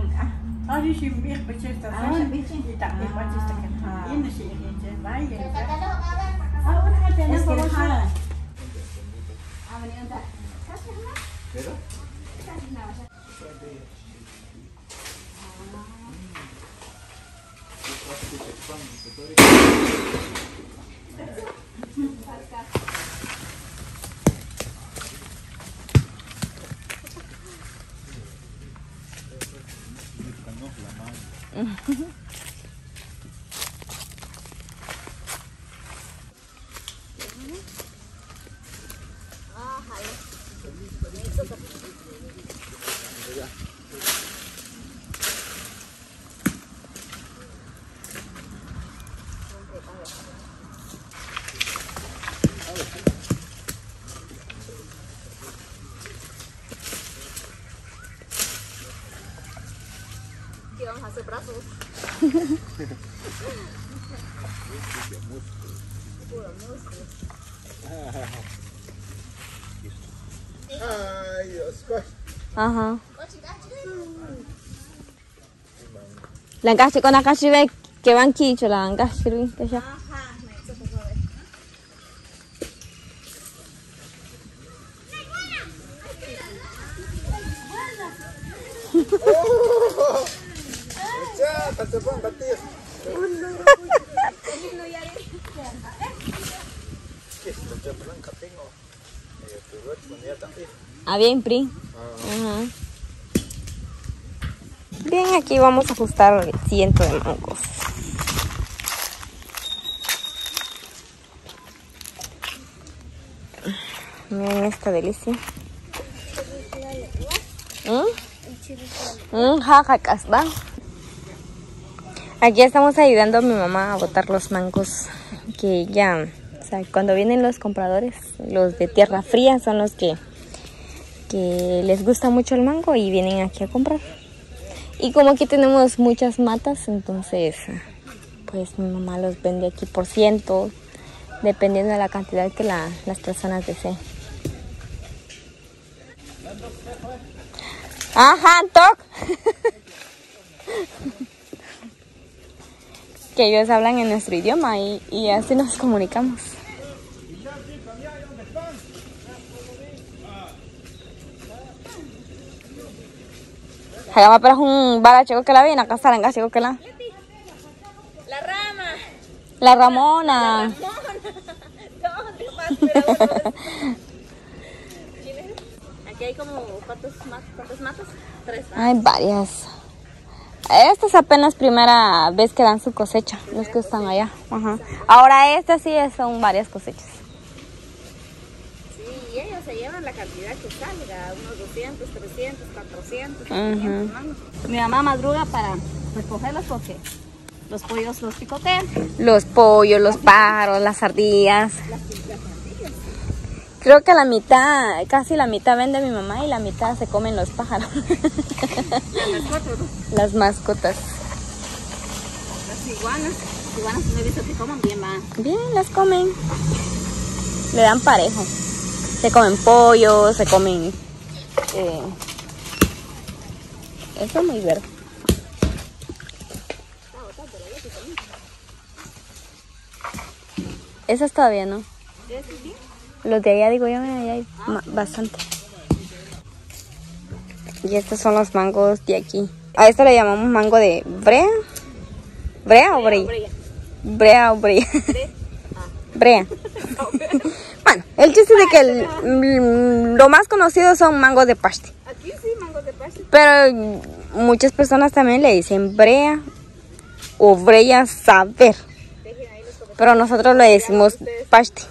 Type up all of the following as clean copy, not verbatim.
Aquí vamos a hacer brazos. Puro músculo. Ay, Dios, coy. Aha. Lang kasi ko nakasiwe kewan kicho lang kasi kasi. Ah, bien, Pri. Ajá. Bien, aquí vamos a ajustar el ciento de mangos. Miren esta delicia. Jajakas, ¿va? Aquí estamos ayudando a mi mamá a botar los mangos que ya, o sea, cuando vienen los compradores, los de tierra fría son los que les gusta mucho el mango y vienen aquí a comprar. Y como aquí tenemos muchas matas, entonces pues mi mamá los vende aquí por ciento, dependiendo de la cantidad que las personas deseen. Ajá, toc. Que ellos hablan en nuestro idioma y así nos comunicamos. Hagamos para un baracho que la viene acá salen casi que la. La rama. La Ramona. Aquí hay como ¿cuántas matas? 3. Hay varias. Esta es apenas primera vez que dan su cosecha, los que están allá. Ajá. Ahora esta sí son varias cosechas. Sí, y ellos se llevan la cantidad que salga, unos 200, 300, 400, 500 mangos. Mi mamá madruga para recogerlos porque los pollos los picotean. Los pollos, los pájaros, las ardillas. Las ardillas. Creo que la mitad, casi la mitad vende mi mamá y la mitad se comen los pájaros. Las mascotas, ¿no? Las mascotas. Las iguanas no he visto que coman bien, va. Bien, las comen. Le dan parejo. Se comen pollo, se comen... Eso es muy verde. Esas todavía no. ¿Sí? Los de allá, digo yo, allá hay bastante. Y estos son los mangos de aquí. A esto le llamamos mango de brea. ¿Brea o brea? Brea o brea. Brea. Bueno, el chiste es de que lo más conocido son mangos de paste. Aquí sí, mangos de paste. Pero muchas personas también le dicen brea o brea saber. Pero nosotros le decimos paste.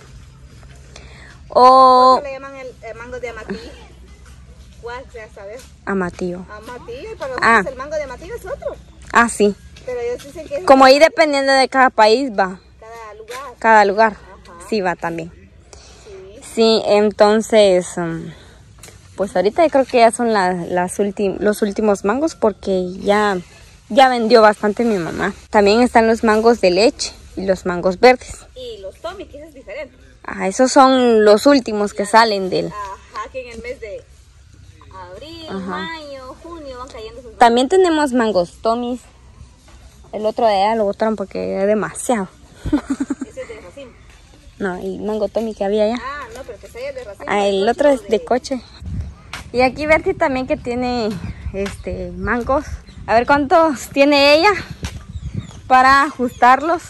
O le llaman el mango de amatillo. ¿Cuál sea saber? amatillo. Amatillo, pero el mango de amatillo es otro. Ah, sí. Pero ellos dicen que es Como ahí dependiendo de cada país va. cada lugar. Ajá. Sí va también. Sí, entonces, pues ahorita yo creo que ya son los últimos mangos porque ya vendió bastante mi mamá. También están los mangos de leche y los mangos verdes. Y los tomis, que es diferente. Ajá, esos son los últimos que salen del... Ajá, que en el mes de abril, mayo, junio van cayendo sus También tenemos mangos Tommy's. El otro de allá lo botaron porque es demasiado. Ese es de racimo. No, el mango Tommy que había allá. Ah, no, pero que sea de racimo. Ah, el otro es de coche. Y aquí Bertie también que tiene mangos. A ver cuántos tiene ella para ajustarlos.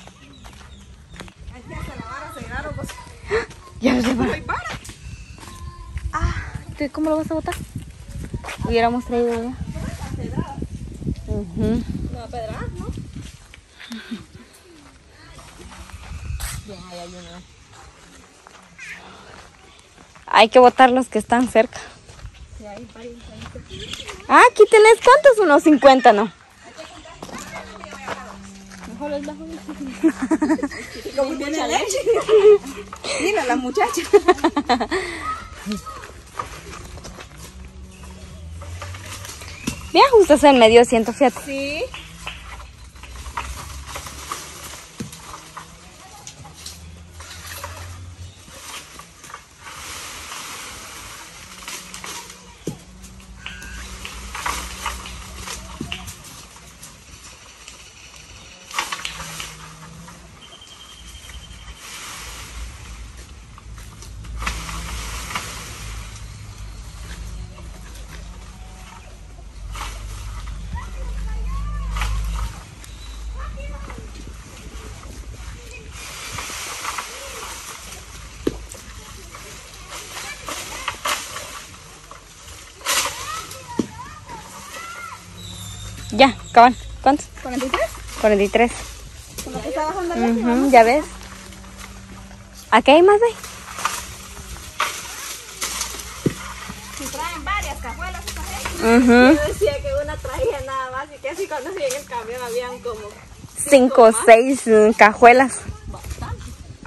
Aquí hasta la vara se llegaron pues. Ya los lleva. No hay vara. Ah, ¿tú cómo lo vas a botar? Hubiéramos traído ya. No, pedras, ¿no? Bien, ahí hay uno. Hay que botar los que están cerca. Sí, ahí, ahí. Ah, aquí tenés cuántos, unos 50, ¿no? Mejor es bajo. Como tiene leche. Mira la muchacha. Bien, ajustas en medio, siento, fíjate. Sí. Ya, cabal. ¿Cuántos? 43. 43. Como que está bajando el leche. Ya ves. Aquí hay más, Si traen varias cajuelas esta gente. Yo decía que una traía nada más y que así cuando llegué en el camión habían como 5 o 6 cajuelas. bastante.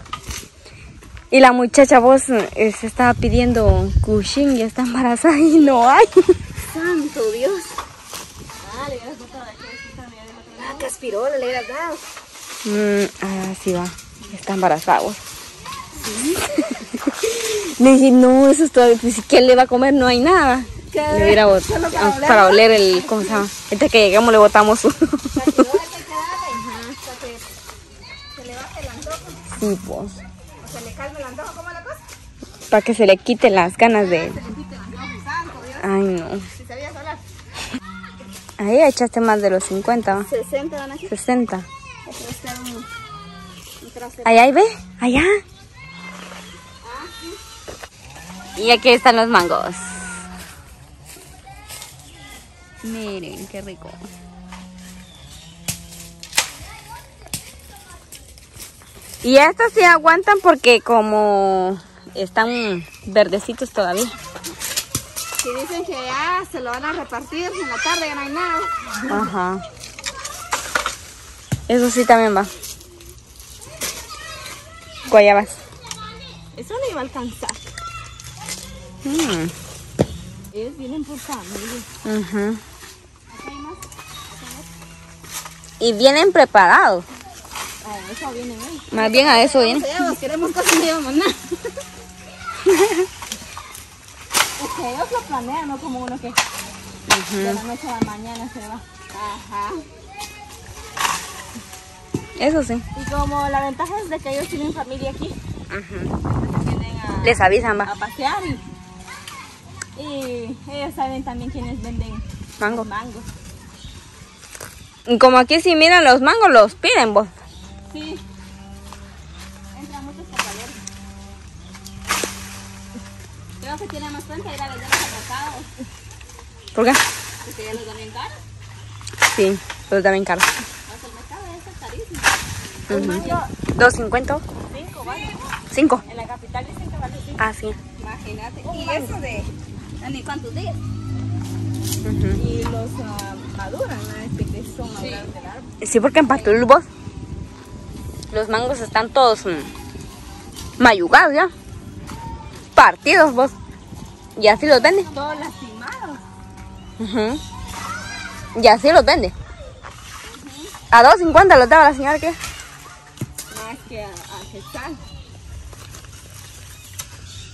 Y la muchacha vos se estaba pidiendo Cushing y está embarazada y no hay. Santo Dios. Ah, le hubieras botado aquí. Ah, que aspiró, le hubieras dado. Sí va. Está embarazada vos. Le dije, no, eso es todo. Pues, ¿qué le va a comer? No hay nada. ¿Qué? Le hubiera botado para oler el, ¿cómo se llama? Este que llegamos le botamos su. Para que no hay que quedarle. Para que se le baje el antojo. Sí, pues. O se le calme el antojo, ¿cómo es la cosa? Para que se le quiten las ganas de. Se le quite el antojo, santo Dios. Ay, no. Si sabías hablar. Ahí echaste más de los 50, ¿va? 60 van aquí. 60. Este es un trasero. Allá, ve. Allá. Y aquí están los mangos. Miren, qué rico. Y estos sí aguantan porque como están verdecitos todavía. Si dicen que ya se lo van a repartir en la tarde, ya no hay nada. Ajá. Eso sí también va. Guayabas. Eso no iba a alcanzar. Ellos vienen por familia. Ujú. ¿Acá hay más? Y vienen preparados. A eso vienen hoy. Más bien a eso vienen. Queremos cosas y no llevamos nada. Es que ellos lo planean, no como uno que de la noche a la mañana se va. Ajá. Eso sí. Y como la ventaja es de que ellos tienen familia aquí. Entonces vienen Les avisan, va. a pasear y ellos saben también quiénes venden Mango. mangos. Y como aquí si miran los mangos, los piden vos. Sí. Entran muchos compañeros. Creo que tiene más cuenta ir a venderlos al mercado. ¿Por qué? Porque ya los dan bien caros. Sí, pero también caro. Hasta el mercado ya está carísimo. Un mango, 2.50. 5 vale. 5. En la capital dicen que vale 5. Ah, sí. Imagínate. Y eso de ni cuántos días. Y los maduran, ¿no? Que son madurados del árbol. Sí, porque en Patulú vos los mangos están todos mayugados ya. Partidos vos. Y así los vende. Todos lastimados. Y así los vende. A 2.50 los daba la señora que. Más que a Quetzal.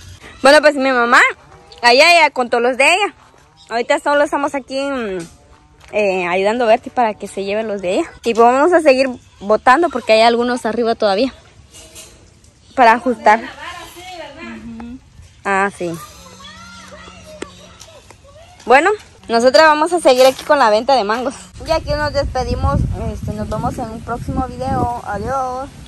Bueno, pues mi mamá, allá ella con todos los de ella. Ahorita solo estamos aquí ayudando a Bertie para que se lleve los de ella. Y pues vamos a seguir botando porque hay algunos arriba todavía para ajustar. Ah, sí. Bueno, nosotros vamos a seguir aquí con la venta de mangos. Y aquí nos despedimos. Nos vemos en un próximo video. Adiós.